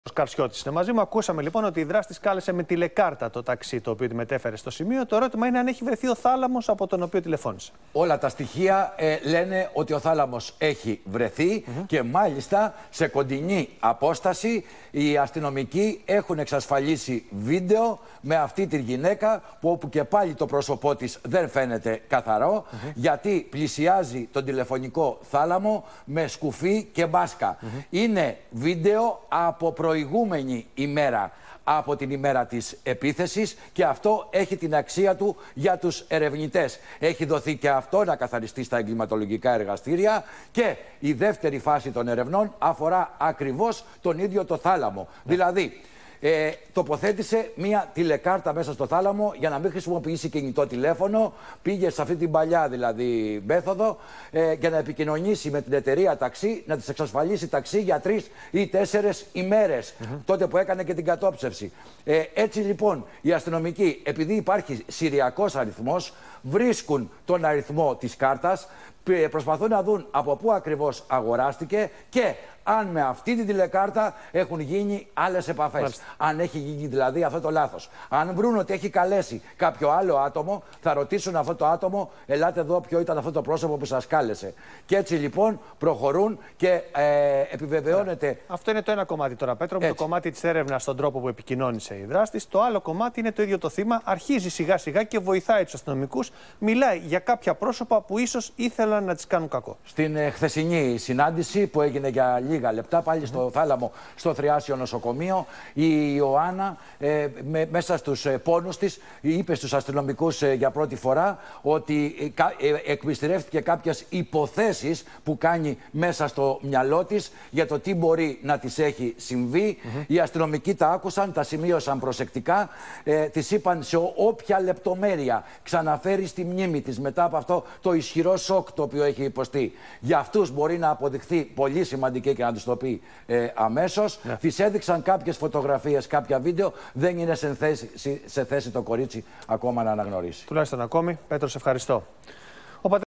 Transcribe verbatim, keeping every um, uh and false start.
Ο Καρσιώτης είναι μαζί μου. Ακούσαμε λοιπόν ότι η δράστης κάλεσε με τηλεκάρτα το ταξί το οποίο τη μετέφερε στο σημείο. Το ερώτημα είναι αν έχει βρεθεί ο θάλαμος από τον οποίο τηλεφώνησε. Όλα τα στοιχεία ε, λένε ότι ο θάλαμος έχει βρεθεί mm-hmm. και μάλιστα σε κοντινή απόσταση οι αστυνομικοί έχουν εξασφαλίσει βίντεο με αυτή τη γυναίκα που όπου και πάλι το πρόσωπό της δεν φαίνεται καθαρό mm-hmm. γιατί πλησιάζει τον τηλεφωνικό θάλαμο με σκουφί και μπάσκα. Mm-hmm. Είναι βίντεο από προηγούμενη ημέρα από την ημέρα της επίθεσης και αυτό έχει την αξία του για τους ερευνητές. Έχει δοθεί και αυτό να καθαριστεί στα εγκληματολογικά εργαστήρια και η δεύτερη φάση των ερευνών αφορά ακριβώς τον ίδιο το θάλαμο. Ναι. Δηλαδή, Ε, τοποθέτησε μία τηλεκάρτα μέσα στο θάλαμο για να μην χρησιμοποιήσει κινητό τηλέφωνο. Πήγε σε αυτή την παλιά δηλαδή μέθοδο ε, για να επικοινωνήσει με την εταιρεία ταξί, να της εξασφαλίσει ταξί για τρεις ή τέσσερες ημέρες, mm-hmm. τότε που έκανε και την κατόψευση. Ε, έτσι λοιπόν οι αστυνομικοί, επειδή υπάρχει συριακός αριθμός, βρίσκουν τον αριθμό της κάρτας, προσπαθούν να δουν από πού ακριβώς αγοράστηκε και αν με αυτή την τηλεκάρτα έχουν γίνει άλλες επαφές. Μάλιστα. Αν έχει γίνει δηλαδή αυτό το λάθος. Αν βρουν ότι έχει καλέσει κάποιο άλλο άτομο, θα ρωτήσουν αυτό το άτομο, ελάτε εδώ, ποιο ήταν αυτό το πρόσωπο που σας κάλεσε. Και έτσι λοιπόν προχωρούν και ε, επιβεβαιώνεται. Yeah. Αυτό είναι το ένα κομμάτι τώρα, Πέτρο, το κομμάτι της έρευνας στον τρόπο που επικοινώνησε η δράστης. Το άλλο κομμάτι είναι το ίδιο το θύμα. Αρχίζει σιγά σιγά και βοηθάει τους αστυνομικούς. Μιλάει για κάποια πρόσωπα που ίσως ήθελαν να τις κάνουν κακό. Στην ε, χθεσινή συνάντηση που έγινε για λίγα λεπτά πάλι mm-hmm. στο θάλαμο, στο Θριάσιο νοσοκομείο, η Ιωάννα ε, με, μέσα στους ε, πόνους της είπε στους αστυνομικούς ε, για πρώτη φορά ότι ε, ε, εκμυστηρεύτηκε κάποιες υποθέσεις που κάνει μέσα στο μυαλό της για το τι μπορεί να της έχει συμβεί. Mm-hmm. Οι αστυνομικοί τα άκουσαν, τα σημείωσαν προσεκτικά, ε, της είπαν σε όποια λεπτομέρεια ξαναφέρει στη μνήμη της μετά από αυτό το ισχυρό σοκ το οποίο έχει υποστεί. Για αυτούς μπορεί να αποδειχθεί πολύ σημαντική και να τους το πει ε, αμέσως. Yeah. Της έδειξαν κάποιες φωτογραφίες, κάποια βίντεο. Δεν είναι σε θέση, σε θέση το κορίτσι ακόμα να αναγνωρίσει. Τουλάχιστον ακόμη. Πέτρο, σε ευχαριστώ.